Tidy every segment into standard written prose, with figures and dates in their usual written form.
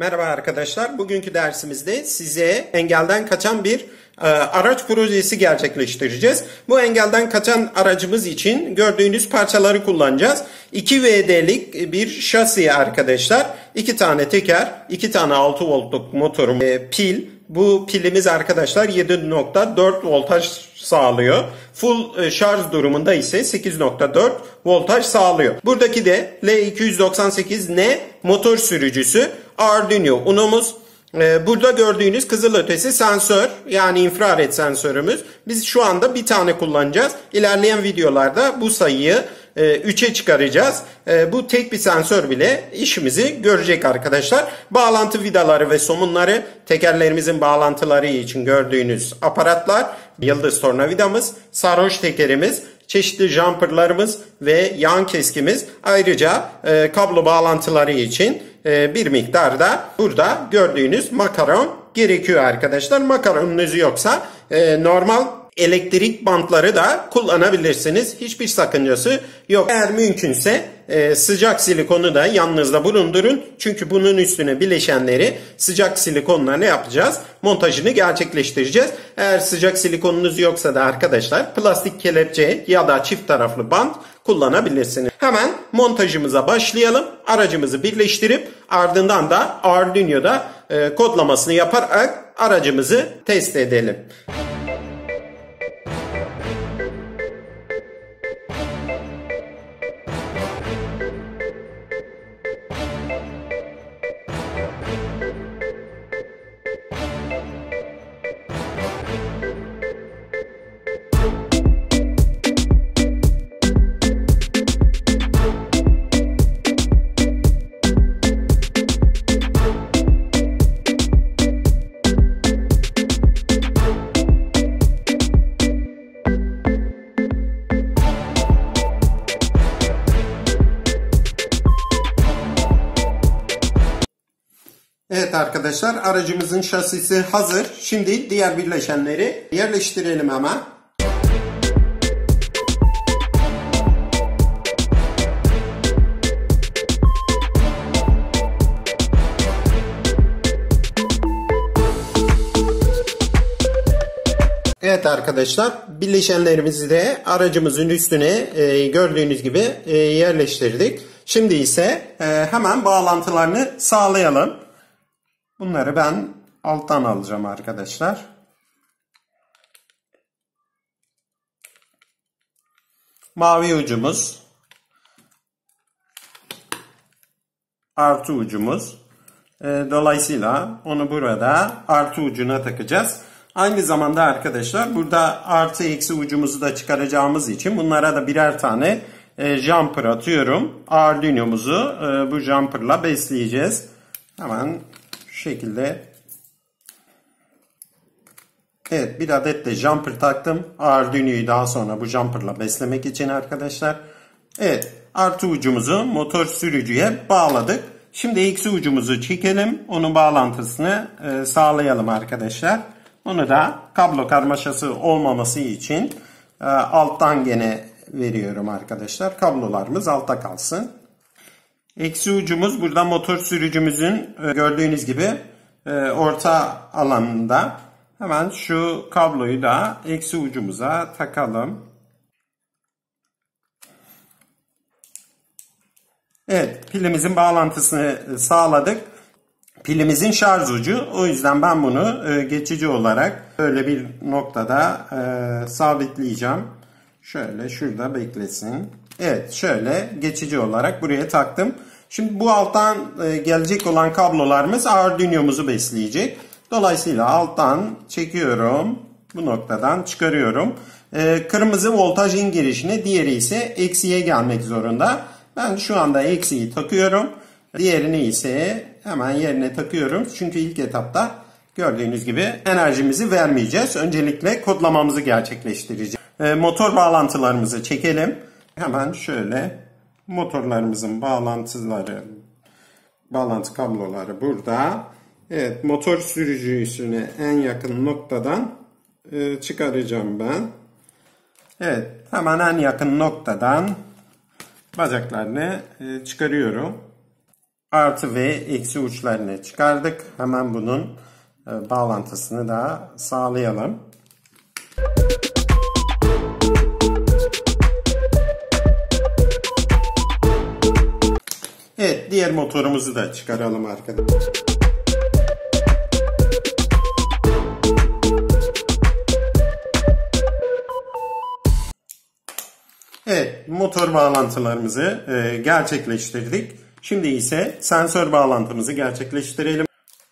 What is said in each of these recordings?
Merhaba arkadaşlar. Bugünkü dersimizde size engelden kaçan bir araç projesi gerçekleştireceğiz. Bu engelden kaçan aracımız için gördüğünüz parçaları kullanacağız. 2WD'lik bir şasi arkadaşlar. 2 tane teker, 2 tane 6 voltluk motorum, pil. Bu pilimiz arkadaşlar 7.4 voltaj sağlıyor. Full şarj durumunda ise 8.4 voltaj sağlıyor. Buradaki de L298N motor sürücüsü Arduino Uno'muz. Burada gördüğünüz kızılötesi sensör, yani infrared sensörümüz. Biz şu anda bir tane kullanacağız. İlerleyen videolarda bu sayıyı 3'e çıkaracağız. Bu tek bir sensör bile işimizi görecek arkadaşlar. Bağlantı vidaları ve somunları, tekerlerimizin bağlantıları için gördüğünüz aparatlar, yıldız tornavidamız, sarhoş tekerimiz, çeşitli jumperlarımız ve yan keskimiz, ayrıca kablo bağlantıları için bir miktar da burada gördüğünüz makaron gerekiyor arkadaşlar. Makaronunuz yoksa normal elektrik bantları da kullanabilirsiniz. Hiçbir sakıncası yok. Eğer mümkünse sıcak silikonu da yanınızda bulundurun. Çünkü bunun üstüne bileşenleri sıcak silikonla ne yapacağız? Montajını gerçekleştireceğiz. Eğer sıcak silikonunuz yoksa da arkadaşlar plastik kelepçe ya da çift taraflı bant kullanabilirsiniz. Hemen montajımıza başlayalım. Aracımızı birleştirip ardından da Arduino'da kodlamasını yaparak aracımızı test edelim. Evet arkadaşlar, aracımızın şasisi hazır. Şimdi diğer bileşenleri yerleştirelim hemen. Evet arkadaşlar, bileşenlerimizi de aracımızın üstüne gördüğünüz gibi yerleştirdik. Şimdi ise hemen bağlantılarını sağlayalım. Bunları ben alttan alacağım arkadaşlar. Mavi ucumuz, artı ucumuz. Dolayısıyla onu burada artı ucuna takacağız. Aynı zamanda arkadaşlar burada artı eksi ucumuzu da çıkaracağımız için bunlara da birer tane jumper atıyorum. Arduino'muzu bu jumper'la besleyeceğiz. Hemen şu şekilde. Evet, bir adet de jumper taktım. Arduino'yu daha sonra bu jumper'la beslemek için arkadaşlar. Evet, artı ucumuzu motor sürücüye bağladık. Şimdi eksi ucumuzu çekelim. Onun bağlantısını sağlayalım arkadaşlar. Onu da kablo karmaşası olmaması için alttan gene veriyorum arkadaşlar. Kablolarımız altta kalsın. Eksi ucumuz burada motor sürücümüzün gördüğünüz gibi orta alanında. Hemen şu kabloyu da eksi ucumuza takalım. Evet, pilimizin bağlantısını sağladık. Pilimizin şarj ucu. O yüzden ben bunu geçici olarak böyle bir noktada sabitleyeceğim. Şöyle şurada beklesin. Evet, şöyle geçici olarak buraya taktım. Şimdi bu alttan gelecek olan kablolarımız Arduino'muzu besleyecek. Dolayısıyla alttan çekiyorum. Bu noktadan çıkarıyorum. Kırmızı voltajın girişine, diğeri ise eksiye gelmek zorunda. Ben şu anda eksiyi takıyorum. Diğerini ise hemen yerine takıyorum. Çünkü ilk etapta gördüğünüz gibi enerjimizi vermeyeceğiz. Öncelikle kodlamamızı gerçekleştireceğiz. Motor bağlantılarımızı çekelim. Hemen şöyle motorlarımızın bağlantı kabloları burada. Evet, motor sürücüsüne en yakın noktadan çıkaracağım ben. Evet, hemen en yakın noktadan bacaklarını çıkarıyorum. artı ve eksi uçlarını çıkardık. Hemen bunun bağlantısını da sağlayalım. Evet, diğer motorumuzu da çıkaralım arkadaşlar. Evet, motor bağlantılarımızı gerçekleştirdik. Şimdi ise sensör bağlantımızı gerçekleştirelim.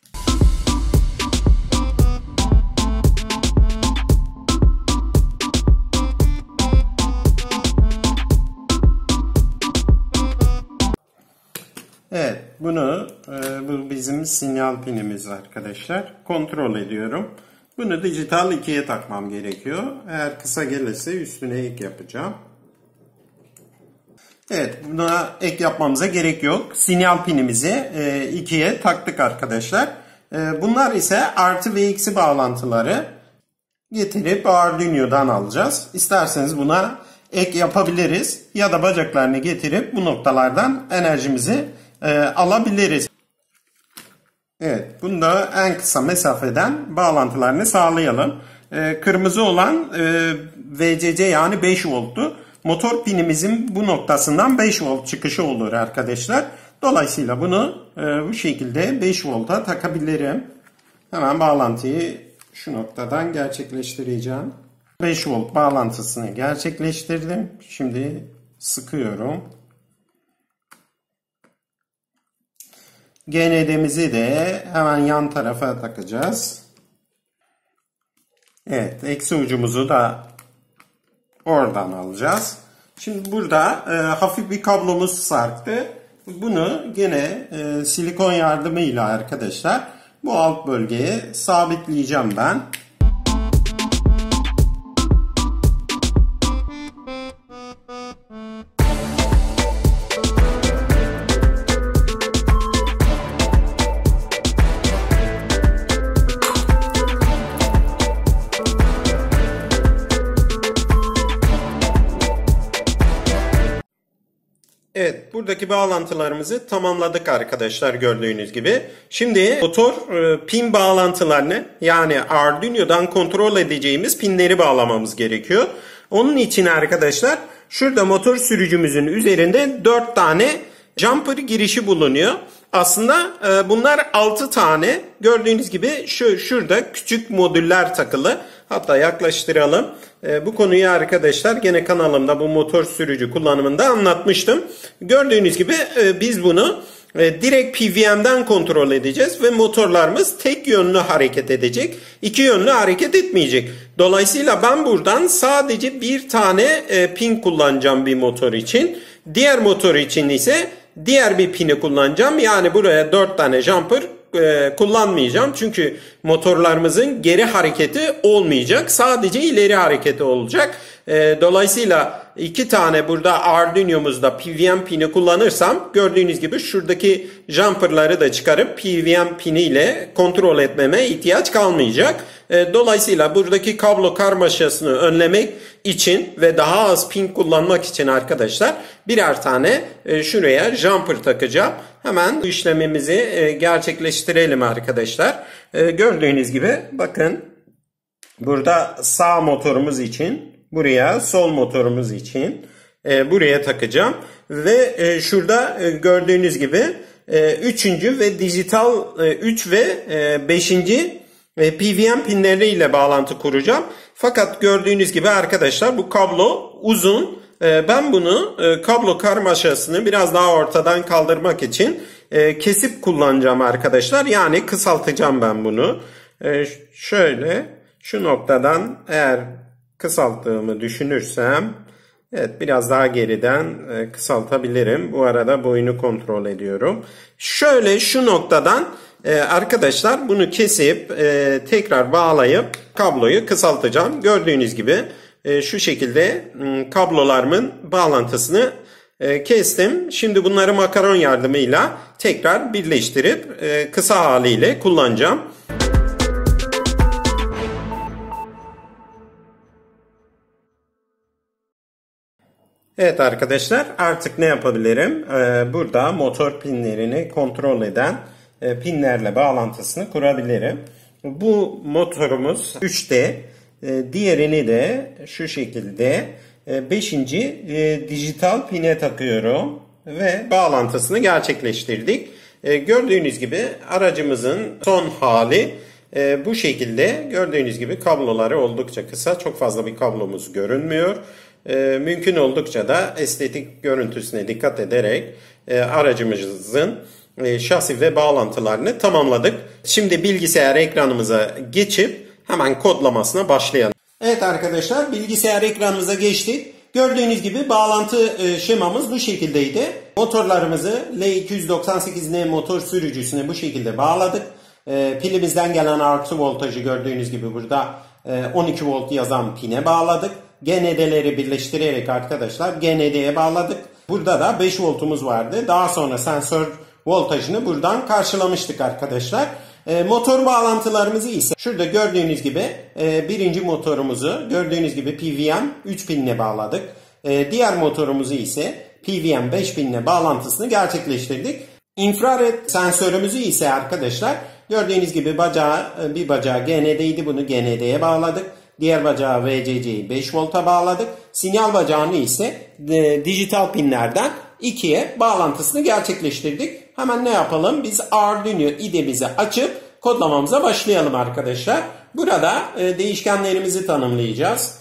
Evet, bu bizim sinyal pinimiz arkadaşlar. Kontrol ediyorum. Bunu dijital 2'ye takmam gerekiyor. Eğer kısa gelirse üstüne ek yapacağım. Evet, buna ek yapmamıza gerek yok. Sinyal pinimizi 2'ye taktık arkadaşlar. Bunlar ise artı ve eksi bağlantıları getirip Arduino'dan alacağız. İsterseniz buna ek yapabiliriz ya da bacaklarını getirip bu noktalardan enerjimizi alabiliriz. Evet, bunda en kısa mesafeden bağlantılarını sağlayalım. Kırmızı olan VCC yani 5 volttu. Motor pinimizin bu noktasından 5 volt çıkışı olur arkadaşlar. Dolayısıyla bunu bu şekilde 5 volta takabilirim. Hemen bağlantıyı şu noktadan gerçekleştireceğim. 5 volt bağlantısını gerçekleştirdim. Şimdi sıkıyorum. GND'mizi de hemen yan tarafa takacağız. Evet, eksi ucumuzu da oradan alacağız. Şimdi burada hafif bir kablomuz sarktı. Bunu gene silikon yardımıyla arkadaşlar bu alt bölgeye sabitleyeceğim ben. Evet, buradaki bağlantılarımızı tamamladık arkadaşlar gördüğünüz gibi. Şimdi motor pin bağlantılarını yani Arduino'dan kontrol edeceğimiz pinleri bağlamamız gerekiyor. Onun için arkadaşlar şurada motor sürücümüzün üzerinde 4 tane jumper girişi bulunuyor. Aslında bunlar 6 tane. Gördüğünüz gibi şurada küçük modüller takılı. Hatta yaklaştıralım. Bu konuyu arkadaşlar gene kanalımda bu motor sürücü kullanımında anlatmıştım. Gördüğünüz gibi biz bunu direkt PWM'den kontrol edeceğiz ve motorlarımız tek yönlü hareket edecek. İki yönlü hareket etmeyecek. Dolayısıyla ben buradan sadece bir tane pin kullanacağım bir motor için. Diğer motor için ise diğer bir pini kullanacağım. Yani buraya 4 tane jumper kullanmayacağım. Çünkü motorlarımızın geri hareketi olmayacak. Sadece ileri hareketi olacak. Dolayısıyla 2 tane burada Arduino'muzda PWM pini kullanırsam gördüğünüz gibi şuradaki jumperları da çıkarıp PWM piniyle kontrol etmeme ihtiyaç kalmayacak. Dolayısıyla buradaki kablo karmaşasını önlemek için ve daha az pin kullanmak için arkadaşlar birer tane şuraya jumper takacağım. Hemen bu işlemimizi gerçekleştirelim arkadaşlar. Gördüğünüz gibi bakın burada sağ motorumuz için buraya, sol motorumuz için buraya takacağım. Ve şurada gördüğünüz gibi 3. ve dijital 3 ve 5. PWM pinleriyle bağlantı kuracağım. Fakat gördüğünüz gibi arkadaşlar bu kablo uzun. Ben bunu kablo karmaşasını biraz daha ortadan kaldırmak için kesip kullanacağım arkadaşlar. Yani kısaltacağım ben bunu. Şöyle şu noktadan eğer kısalttığımı düşünürsem evet biraz daha geriden kısaltabilirim. Bu arada boyunu kontrol ediyorum. Şöyle şu noktadan arkadaşlar bunu kesip tekrar bağlayıp kabloyu kısaltacağım. Gördüğünüz gibi şu şekilde kablolarımın bağlantısını kestim. Şimdi bunları makaron yardımıyla tekrar birleştirip kısa haliyle kullanacağım. Evet arkadaşlar, artık ne yapabilirim? Burada motor pinlerini kontrol eden pinlerle bağlantısını kurabilirim. Bu motorumuz 3D. Diğerini de şu şekilde 5. dijital pine takıyorum ve bağlantısını gerçekleştirdik. Gördüğünüz gibi aracımızın son hali bu şekilde. Gördüğünüz gibi kabloları oldukça kısa, çok fazla bir kablomuz görünmüyor. Mümkün oldukça da estetik görüntüsüne dikkat ederek aracımızın şasi ve bağlantılarını tamamladık. Şimdi bilgisayar ekranımıza geçip hemen kodlamasına başlayalım. Evet arkadaşlar, bilgisayar ekranımıza geçtik. Gördüğünüz gibi bağlantı şemamız bu şekildeydi. Motorlarımızı L298N motor sürücüsüne bu şekilde bağladık. Pilimizden gelen artı voltajı gördüğünüz gibi burada 12 volt yazan pine bağladık. GND'leri birleştirerek arkadaşlar GND'ye bağladık. Burada da 5 voltumuz vardı. Daha sonra sensör voltajını buradan karşılamıştık arkadaşlar. Motor bağlantılarımızı ise şurada gördüğünüz gibi birinci motorumuzu gördüğünüz gibi PWM 3 pinle bağladık. Diğer motorumuzu ise PWM 5 pinle bağlantısını gerçekleştirdik. İnfrared sensörümüzü ise arkadaşlar gördüğünüz gibi bir bacağı GND'ydi, bunu GND'ye bağladık. Diğer bacağı VCC'yi 5 volta bağladık. Sinyal bacağını ise dijital pinlerden 2'ye bağlantısını gerçekleştirdik. Hemen ne yapalım? Biz Arduino IDE'mizi açıp kodlamamıza başlayalım arkadaşlar. Burada değişkenlerimizi tanımlayacağız.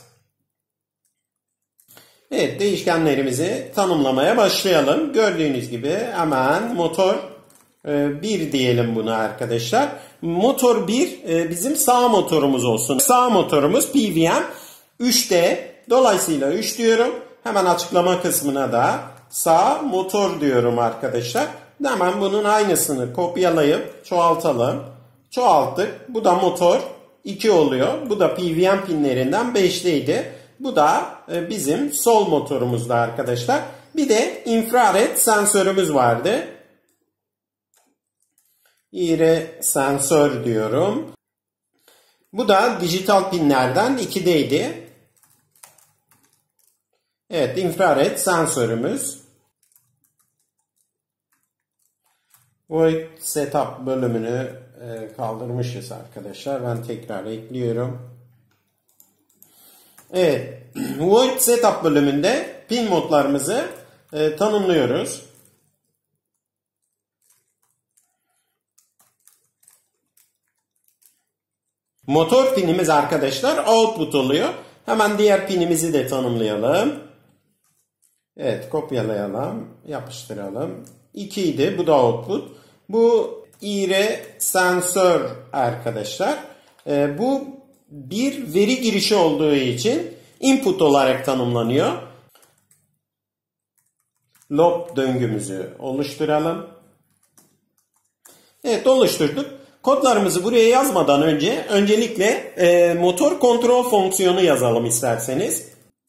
Evet, değişkenlerimizi tanımlamaya başlayalım. Gördüğünüz gibi hemen motor 1 diyelim buna arkadaşlar. Motor 1 bizim sağ motorumuz olsun. Sağ motorumuz PWM 3D. Dolayısıyla 3 diyorum. Hemen açıklama kısmına da sağ motor diyorum arkadaşlar. Hemen bunun aynısını kopyalayıp çoğaltalım. Çoğalttık. Bu da motor 2 oluyor. Bu da PWM pinlerinden 5'teydi. Bu da bizim sol motorumuzda arkadaşlar. Bir de infrared sensörümüz vardı. İre sensör diyorum. Bu da dijital pinlerden 2'deydi. Evet, infrared sensörümüz. Void setup bölümünü kaldırmışız arkadaşlar. Ben tekrar ekliyorum. Evet, Void setup bölümünde pin modlarımızı tanımlıyoruz. Motor pinimiz arkadaşlar output oluyor. Hemen diğer pinimizi de tanımlayalım. Evet, kopyalayalım, yapıştıralım. 2 idi, bu da output. Bu IR sensör arkadaşlar. Bu bir veri girişi olduğu için input olarak tanımlanıyor. Loop döngümüzü oluşturalım. Evet, oluşturduk. Kodlarımızı buraya yazmadan öncelikle motor kontrol fonksiyonu yazalım isterseniz.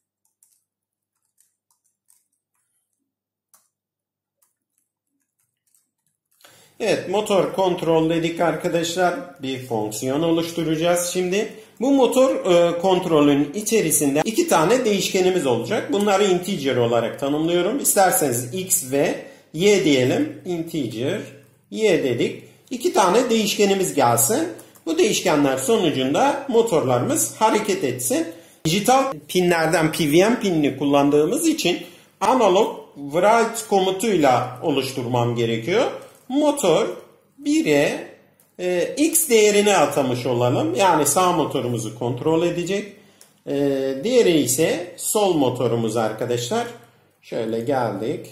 Evet, motor kontrol dedik arkadaşlar. Bir fonksiyon oluşturacağız şimdi. Bu motor kontrolün içerisinde 2 tane değişkenimiz olacak. Bunları integer olarak tanımlıyorum. İsterseniz x ve y diyelim. Integer, y dedik. 2 tane değişkenimiz gelsin. Bu değişkenler sonucunda motorlarımız hareket etsin. Dijital pinlerden PWM pinini kullandığımız için analog write komutuyla oluşturmam gerekiyor. Motor 1'e x değerini atamış olalım. Yani sağ motorumuzu kontrol edecek. Diğeri ise sol motorumuz arkadaşlar. Şöyle geldik.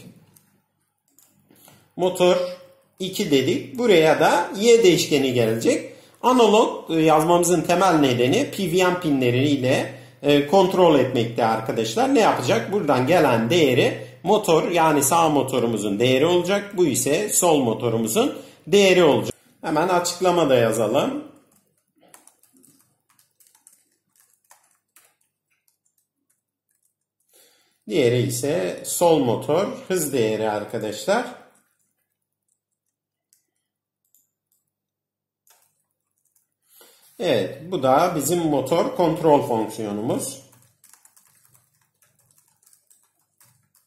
Motor 2 dedik. Buraya da y değişkeni gelecek. Analog yazmamızın temel nedeni PWM pinleriyle kontrol etmekte arkadaşlar. Ne yapacak? Buradan gelen değeri motor yani sağ motorumuzun değeri olacak. Bu ise sol motorumuzun değeri olacak. Hemen açıklamada yazalım. Diğeri ise sol motor hız değeri arkadaşlar. Evet, bu da bizim motor kontrol fonksiyonumuz.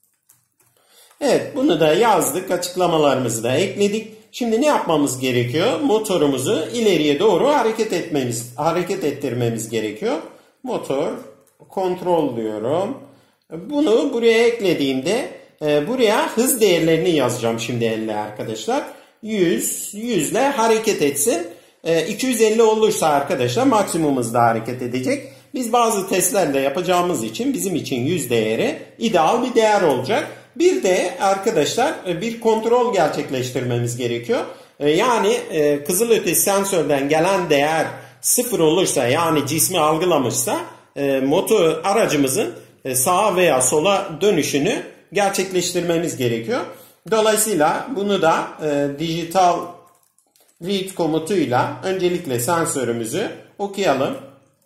Evet, bunu da yazdık. Açıklamalarımızı da ekledik. Şimdi ne yapmamız gerekiyor? Motorumuzu ileriye doğru hareket ettirmemiz gerekiyor. Motor kontrol diyorum. Bunu buraya eklediğimde buraya hız değerlerini yazacağım şimdi 50 arkadaşlar. 100 ile hareket etsin. 250 olursa arkadaşlar maksimum hızda hareket edecek. Biz bazı testlerle yapacağımız için bizim için 100 değeri ideal bir değer olacak. Bir de arkadaşlar bir kontrol gerçekleştirmemiz gerekiyor. Yani kızılötesi sensörden gelen değer 0 olursa, yani cismi algılamışsa motor aracımızın sağa veya sola dönüşünü gerçekleştirmemiz gerekiyor. Dolayısıyla bunu da digital read komutuyla öncelikle sensörümüzü okuyalım.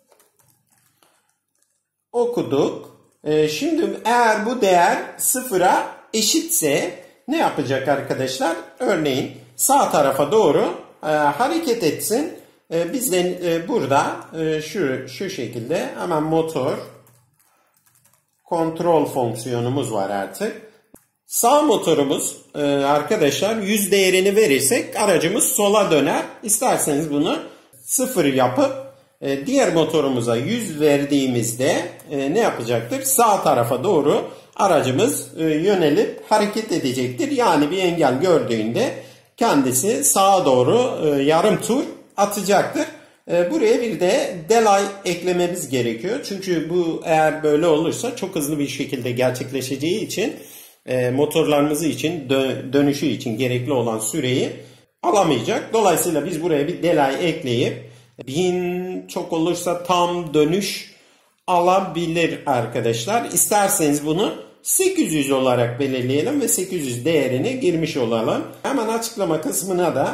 Okuduk. Şimdi eğer bu değer 0'a eşitse ne yapacak arkadaşlar? Örneğin sağ tarafa doğru hareket etsin. Biz de burada şu şekilde hemen motor kontrol fonksiyonumuz var artık. Sağ motorumuz arkadaşlar 100 değerini verirsek aracımız sola döner. İsterseniz bunu 0 yapıp diğer motorumuza 100 verdiğimizde ne yapacaktır? Sağ tarafa doğru aracımız yönelip hareket edecektir. Yani bir engel gördüğünde kendisi sağa doğru yarım tur atacaktır. Buraya bir de delay eklememiz gerekiyor. Çünkü bu eğer böyle olursa çok hızlı bir şekilde gerçekleşeceği için motorlarımız için dönüşü için gerekli olan süreyi alamayacak. Dolayısıyla biz buraya bir delay ekleyip 1000 çok olursa tam dönüş alabilir arkadaşlar. İsterseniz bunu 800 olarak belirleyelim ve 800 değerini girmiş olalım. Hemen açıklama kısmına da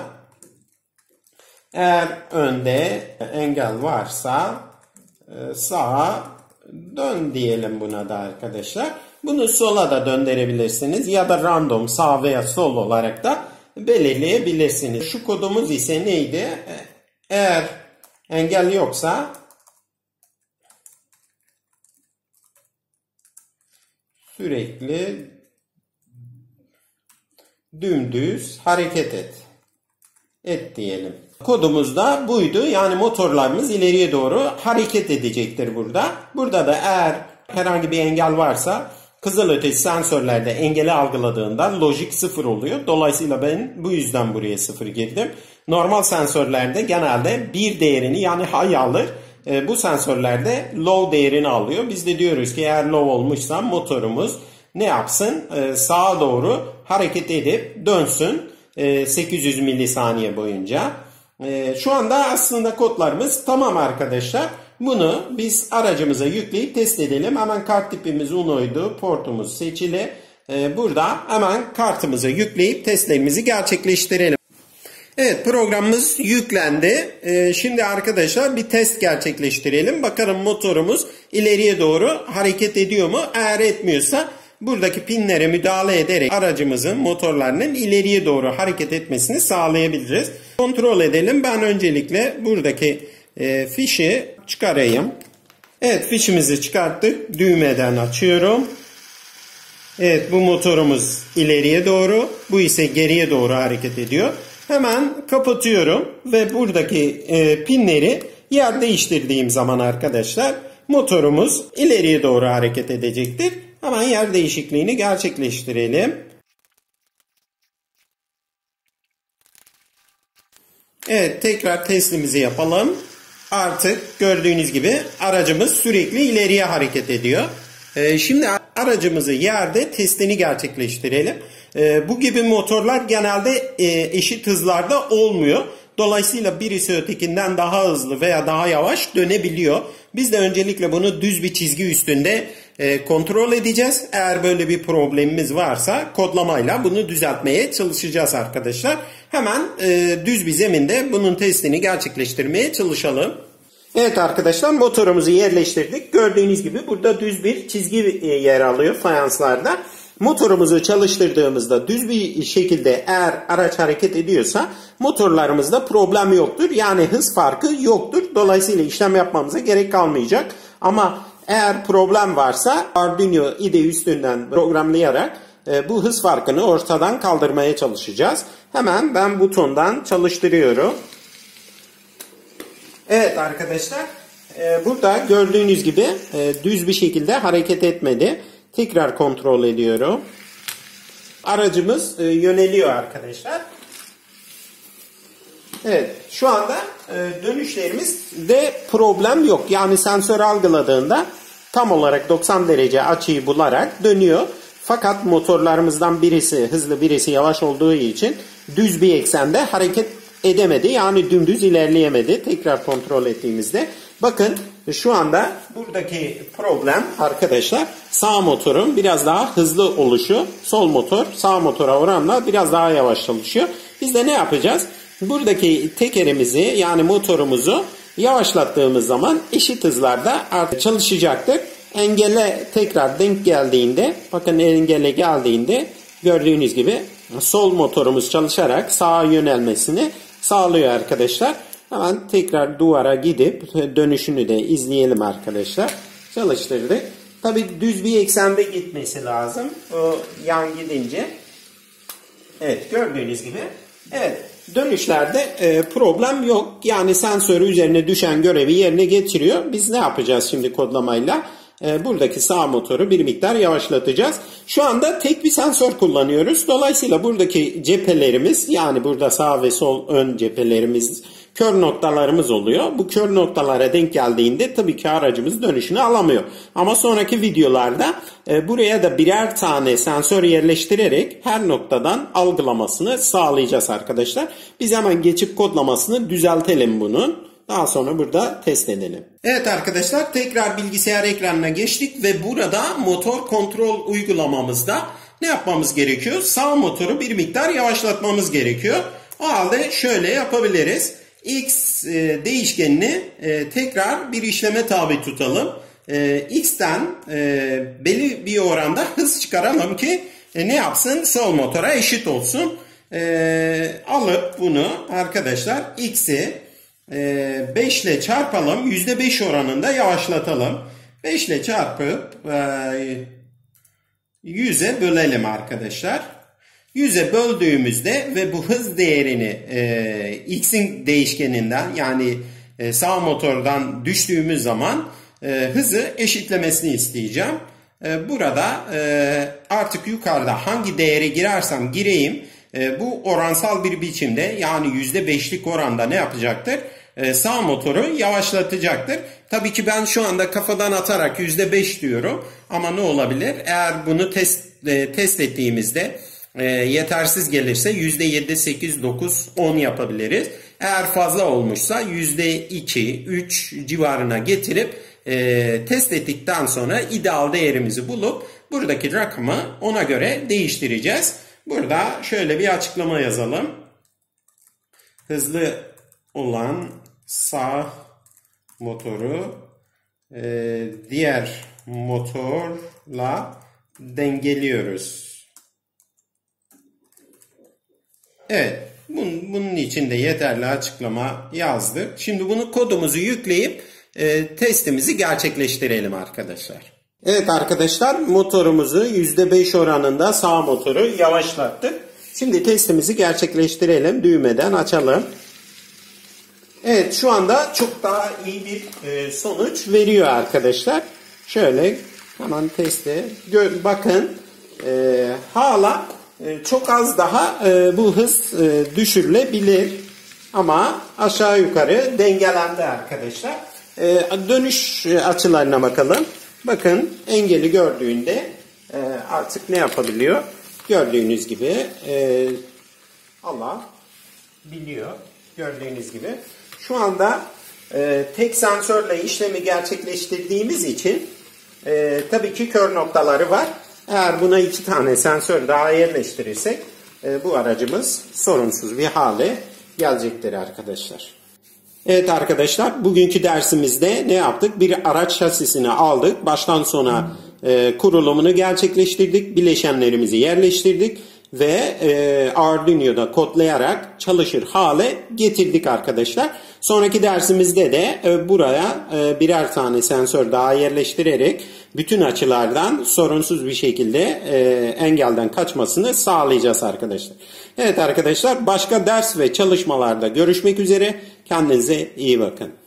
eğer önde engel varsa sağa dön diyelim buna da arkadaşlar. Bunu sola da döndürebilirsiniz ya da random sağ veya sol olarak da belirleyebilirsiniz. Şu kodumuz ise neydi? Eğer engel yoksa sürekli dümdüz hareket et diyelim. Kodumuz da buydu. Yani motorlarımız ileriye doğru hareket edecektir burada. Burada da eğer herhangi bir engel varsa kızılötesi sensörlerde engeli algıladığında lojik 0 oluyor. Dolayısıyla ben bu yüzden buraya 0 girdim. Normal sensörlerde genelde 1 değerini yani high alır. Bu sensörlerde low değerini alıyor. Biz de diyoruz ki eğer low olmuşsa motorumuz ne yapsın? Sağa doğru hareket edip dönsün 800 milisaniye boyunca. Şu anda aslında kodlarımız tamam arkadaşlar. Bunu biz aracımıza yükleyip test edelim. Hemen kart tipimiz Uno'ydu. Portumuz seçili. Burada hemen kartımıza yükleyip testlerimizi gerçekleştirelim. Evet, programımız yüklendi. Şimdi arkadaşlar bir test gerçekleştirelim. Bakalım motorumuz ileriye doğru hareket ediyor mu? Eğer etmiyorsa buradaki pinlere müdahale ederek aracımızın motorlarının ileriye doğru hareket etmesini sağlayabiliriz. Kontrol edelim. Ben öncelikle buradaki fişi çıkarayım. Evet, fişimizi çıkarttık. Düğmeden açıyorum. Evet, bu motorumuz ileriye doğru. Bu ise geriye doğru hareket ediyor. Hemen kapatıyorum ve buradaki pinleri yer değiştirdiğim zaman arkadaşlar motorumuz ileriye doğru hareket edecektir. Hemen yer değişikliğini gerçekleştirelim. Evet, tekrar testimizi yapalım. Artık gördüğünüz gibi aracımız sürekli ileriye hareket ediyor. Şimdi aracımızı yerde testini gerçekleştirelim. Bu gibi motorlar genelde eşit hızlarda olmuyor. Dolayısıyla birisi ötekinden daha hızlı veya daha yavaş dönebiliyor. Biz de öncelikle bunu düz bir çizgi üstünde kontrol edeceğiz. Eğer böyle bir problemimiz varsa kodlamayla bunu düzeltmeye çalışacağız arkadaşlar. Hemen düz bir zeminde bunun testini gerçekleştirmeye çalışalım. Evet arkadaşlar, motorumuzu yerleştirdik. Gördüğünüz gibi burada düz bir çizgi yer alıyor fayanslarda. Motorumuzu çalıştırdığımızda düz bir şekilde eğer araç hareket ediyorsa motorlarımızda problem yoktur. Yani hız farkı yoktur. Dolayısıyla işlem yapmamıza gerek kalmayacak. Ama eğer problem varsa Arduino IDE üstünden programlayarak bu hız farkını ortadan kaldırmaya çalışacağız. Hemen ben butondan çalıştırıyorum. Evet arkadaşlar, burada gördüğünüz gibi düz bir şekilde hareket etmedi. Tekrar kontrol ediyorum. Aracımız yöneliyor arkadaşlar. Evet, şu anda dönüşlerimizde problem yok. Yani sensör algıladığında tam olarak 90 derece açıyı bularak dönüyor. Fakat motorlarımızdan birisi hızlı, birisi yavaş olduğu için düz bir eksende hareket edemedi. Yani dümdüz ilerleyemedi. Tekrar kontrol ettiğimizde bakın şu anda buradaki problem arkadaşlar, sağ motorun biraz daha hızlı oluşu, sol motor sağ motora oranla biraz daha yavaş çalışıyor. Biz de ne yapacağız? Buradaki tekerimizi, yani motorumuzu yavaşlattığımız zaman eşit hızlarda artık çalışacaktır. Engele tekrar denk geldiğinde, bakın engele geldiğinde gördüğünüz gibi sol motorumuz çalışarak sağa yönelmesini sağlıyor arkadaşlar. Hemen tekrar duvara gidip dönüşünü de izleyelim arkadaşlar. Çalıştırdık. Tabi düz bir eksende gitmesi lazım. O yan gidince. Evet, gördüğünüz gibi. Evet, dönüşlerde problem yok. Yani sensörü üzerine düşen görevi yerine getiriyor. Biz ne yapacağız şimdi kodlamayla? Buradaki sağ motoru bir miktar yavaşlatacağız. Şu anda tek bir sensör kullanıyoruz. Dolayısıyla buradaki cephelerimiz, yani burada sağ ve sol ön cephelerimiz, kör noktalarımız oluyor. Bu kör noktalara denk geldiğinde tabii ki aracımız dönüşünü alamıyor. Ama sonraki videolarda buraya da birer tane sensör yerleştirerek her noktadan algılamasını sağlayacağız arkadaşlar. Biz hemen geçip kodlamasını düzeltelim bunun. Daha sonra burada test edelim. Evet arkadaşlar, tekrar bilgisayar ekranına geçtik ve burada motor kontrol uygulamamızda ne yapmamız gerekiyor? Sağ motoru bir miktar yavaşlatmamız gerekiyor. O halde şöyle yapabiliriz. X değişkenini tekrar bir işleme tabi tutalım. X'ten belli bir oranda hız çıkaralım ki ne yapsın? Sol motora eşit olsun. Alıp bunu arkadaşlar X'i 5 ile çarpalım. %5 oranında yavaşlatalım. 5 ile çarpıp 100'e bölelim arkadaşlar. 100'e böldüğümüzde ve bu hız değerini X'in değişkeninden, yani sağ motordan düştüğümüz zaman hızı eşitlemesini isteyeceğim. Burada artık yukarıda hangi değere girersem gireyim, bu oransal bir biçimde, yani %5'lik oranda ne yapacaktır? Sağ motoru yavaşlatacaktır. Tabii ki ben şu anda kafadan atarak %5 diyorum. Ama ne olabilir? Eğer bunu test ettiğimizde yetersiz gelirse %7, 8, 9, 10 yapabiliriz. Eğer fazla olmuşsa %2, 3 civarına getirip test ettikten sonra ideal değerimizi bulup buradaki rakamı ona göre değiştireceğiz. Burada şöyle bir açıklama yazalım. Hızlı olan sağ motoru diğer motorla dengeliyoruz. Evet, bunun için de yeterli açıklama yazdık. Şimdi bunu kodumuzu yükleyip testimizi gerçekleştirelim arkadaşlar. Evet arkadaşlar, motorumuzu %5 oranında sağ motoru yavaşlattık. Şimdi testimizi gerçekleştirelim. Düğmeden açalım. Evet, şu anda çok daha iyi bir sonuç veriyor arkadaşlar. Şöyle hemen teste bakın. Hala çok az daha bu hız düşürülebilir. Ama aşağı yukarı dengelendi arkadaşlar. Dönüş açılarına bakalım. Bakın engeli gördüğünde artık ne yapabiliyor? Gördüğünüz gibi Allah biliyor. Gördüğünüz gibi. Şu anda tek sensörle işlemi gerçekleştirdiğimiz için tabii ki kör noktaları var. Eğer buna 2 tane sensör daha yerleştirirsek bu aracımız sorunsuz bir hale gelecektir arkadaşlar. Evet arkadaşlar, bugünkü dersimizde ne yaptık? Bir araç şasisini aldık. Baştan sona kurulumunu gerçekleştirdik. Bileşenlerimizi yerleştirdik. ve Arduino'da kodlayarak çalışır hale getirdik arkadaşlar. Sonraki dersimizde de buraya birer tane sensör daha yerleştirerek bütün açılardan sorunsuz bir şekilde engelden kaçmasını sağlayacağız arkadaşlar. Evet arkadaşlar, başka ders ve çalışmalarda görüşmek üzere. Kendinize iyi bakın.